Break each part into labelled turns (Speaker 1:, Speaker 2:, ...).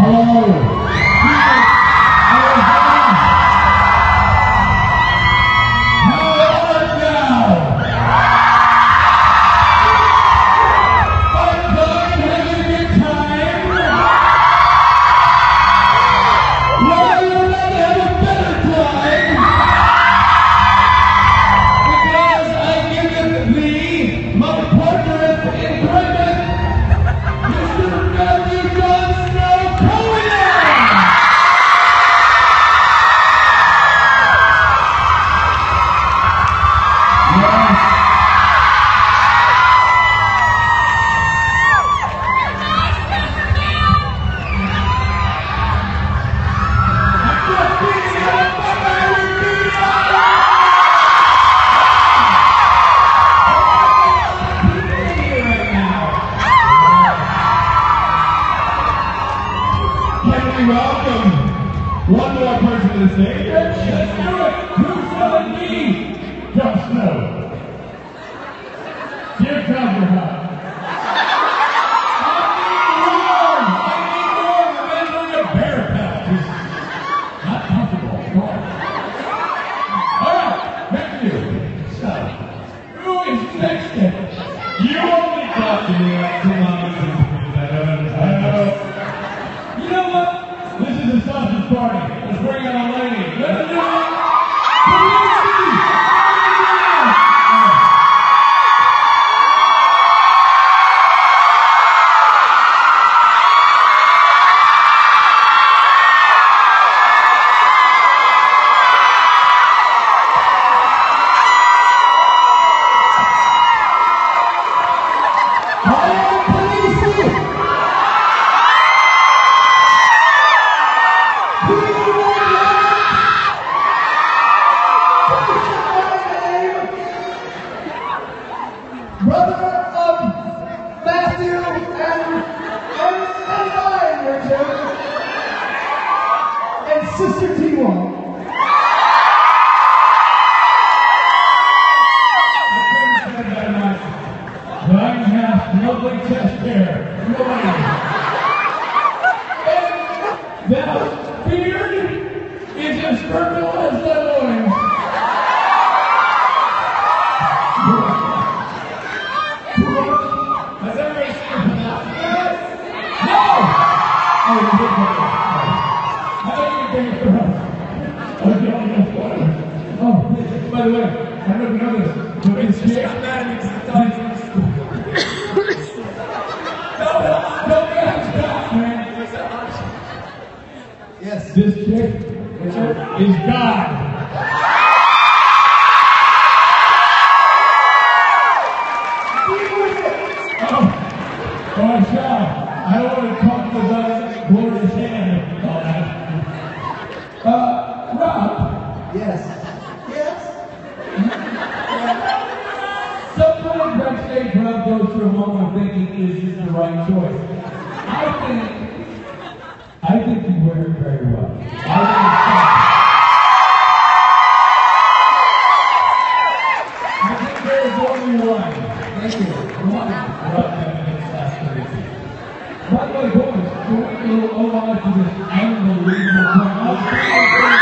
Speaker 1: One more person to the stage. Let's do it. Who's telling me? Jon Snow. Here comes your hug. I need more. Remember the bear pelt. Not comfortable. All right, back to you. So, who is next? You only talk to me like 2 months I know. You know what? This is a sausage party. Let's bring out a lady. Let's do it.
Speaker 2: Sister T1.
Speaker 1: Black hat, lovely chest hair, and that beard is as purple as that orange. Has everybody seen that? No! Oh, by the way, I don't know if you know this, but it's here.
Speaker 2: Yes.
Speaker 1: This chick is God. Oh, I shall. I don't want to talk about glorious hand and all that. Rob.
Speaker 2: Yes.
Speaker 1: Sometimes backstage, Rob goes through a moment of thinking, is this the right choice? I think you wear it very well. I think there is only one.
Speaker 2: Thank you.
Speaker 1: One. By the way, boys, can we do a little homage to this unbelievable performance?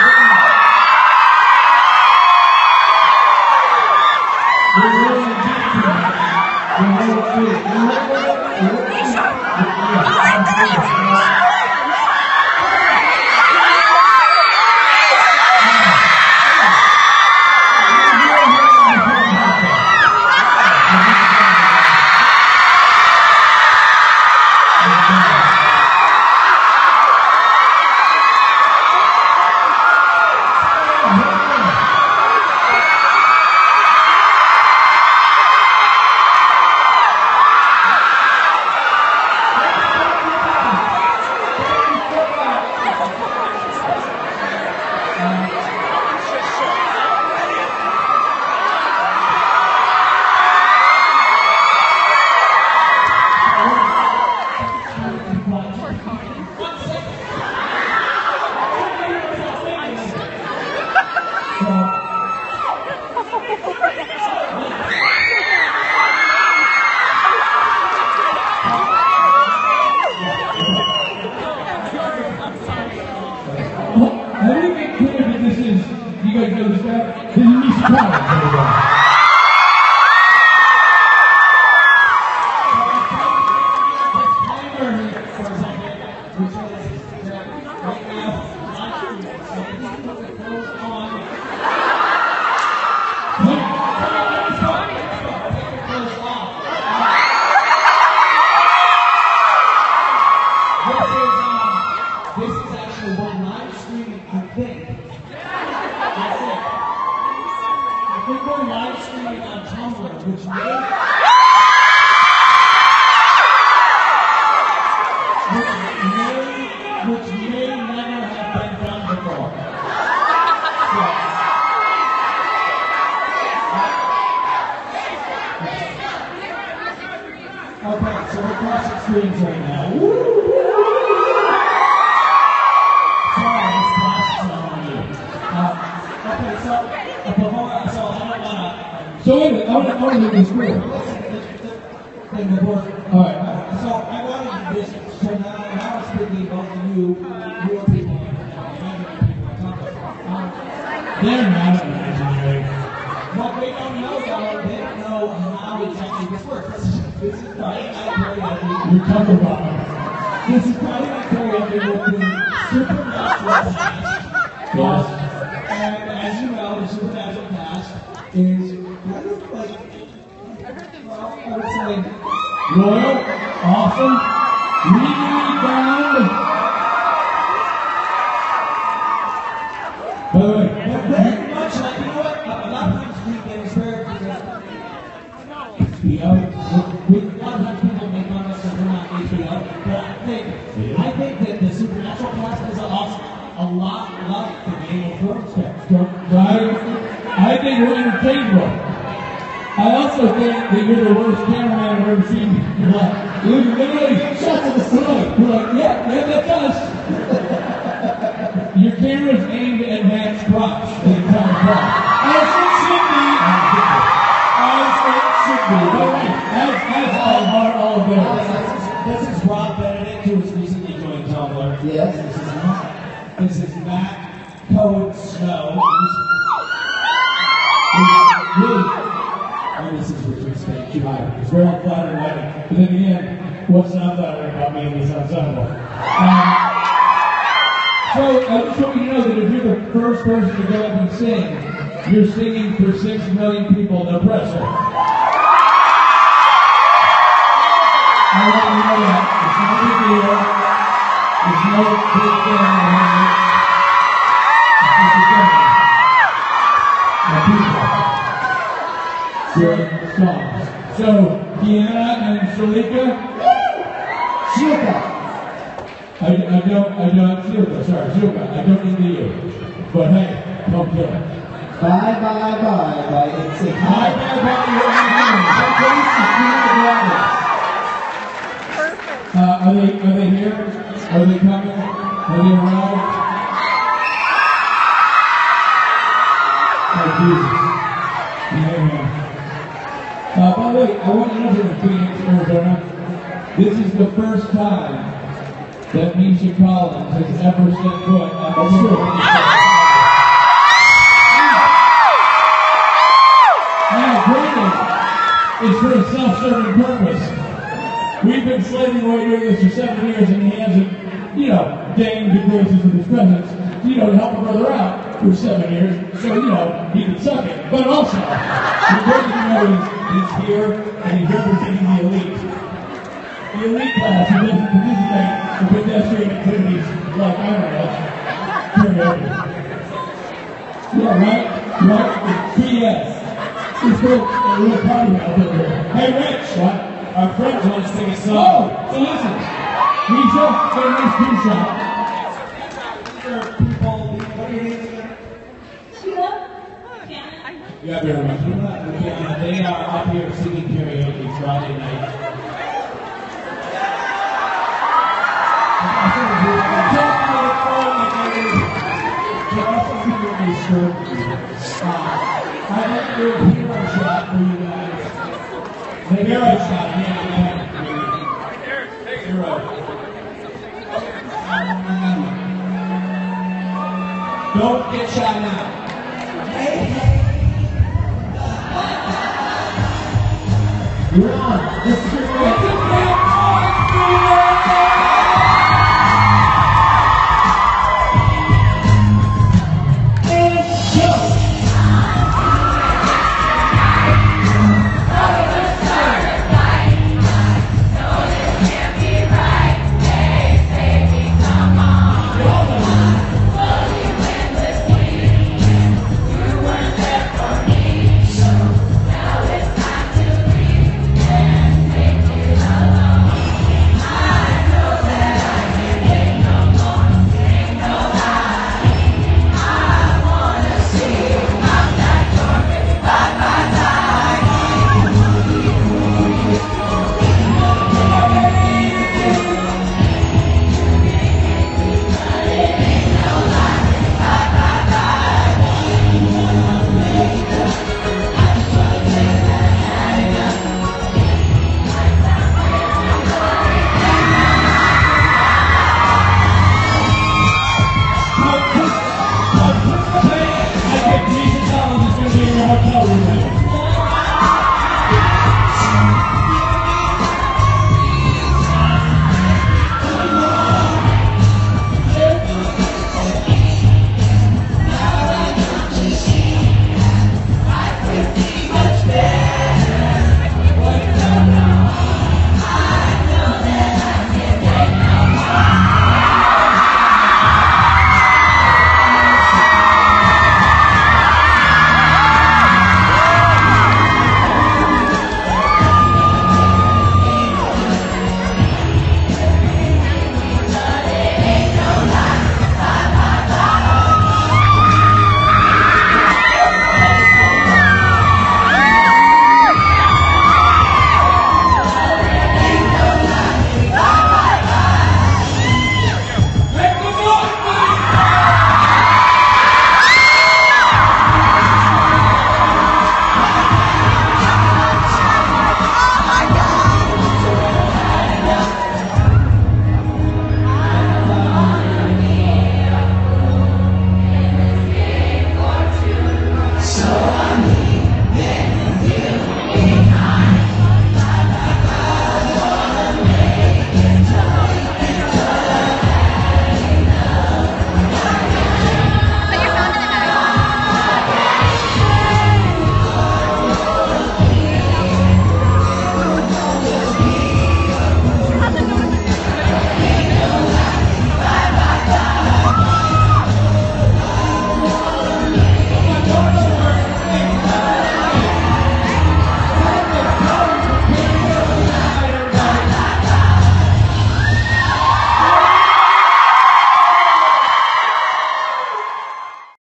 Speaker 1: I think it's clear that this is, you guys know this guy? This is Misha Collins, everybody.
Speaker 2: Okay, so we're crossing screens right now. Sorry, this class is not on you. Okay, so before, so I don't wanna.
Speaker 1: So wait a minute, I want to make this clear.
Speaker 2: Then the board.
Speaker 1: All right.
Speaker 2: So I wanted this. So now I'm speaking about you, real people, and imaginary people.
Speaker 1: They're not imaginary.
Speaker 2: What they don't know, though, they don't know how exactly this works. This is Friday Night Karaoke.
Speaker 1: You're covered by
Speaker 2: This is Friday Night Karaoke with the Supernatural cast.
Speaker 1: Yes.
Speaker 2: And as you know, the Supernatural cast is kind of like, well, I would say,
Speaker 1: loyal, awesome, legally bound. By the way,
Speaker 2: very much like, you know what? A lot of times we get inspired because HBO, a lot of times people make fun of us because we're not HBO, but I think that the Supernatural cast is a lot like the Game of Thrones cast.
Speaker 1: I think we're interchangeable. I also think that you're the worst cameraman I've ever seen in your life. Literally, shots of the sun. We're like, yeah, that's us. Your camera's aimed at Matt's crotch the entire time. As it should be. As it should be. But that's all there.
Speaker 2: This is Rob Benedict, who has recently joined Tumblr.
Speaker 3: Yes.
Speaker 2: This is Matt Cohen Snow.
Speaker 1: And this is Richard State. It's very flattering, right? But in the end, what's not flattering about me in this ensemble? So I just want you to know that if you're the first person to go up and sing, you're singing for 6 million people, no pressure. I want you to know that. It's no big deal. There's no big thing behind it. It's just a thing. The people. Your songs. So, Deanna and Shalika?
Speaker 3: Shilka.
Speaker 1: I don't need you. But hey, don't kill it.
Speaker 3: Bye by NSYNC.
Speaker 1: Bye, you're Are they here? Are they coming? Are they around? Oh, Jesus. Yeah. By the way, I want you to know that in Phoenix, Arizona, this is the first time that Misha Collins has ever set foot on the tour. Now, granted, it's for a self-serving purpose. We've been slaving away doing this for 7 years, and he hasn't, deigned the graces of his presence, to help a brother out for 7 years, so, he can suck it. But also, the great thing he's here, and he's representing the elite. The elite class who doesn't participate in pedestrian activities like, I don't know, karaoke. Yeah, right? BS. It's a real party out there. Hey, Rich! What? Our friends want to sing a song. Oh, so listen. Misha, get a nice pin shot.
Speaker 2: People, what are your names again?
Speaker 1: Yeah, very much.
Speaker 2: They are up here singing karaoke Friday night. I'd like to do a hero shot for you guys. The hero shot, yeah. Hero. Don't get shy now.
Speaker 3: You're on. Let's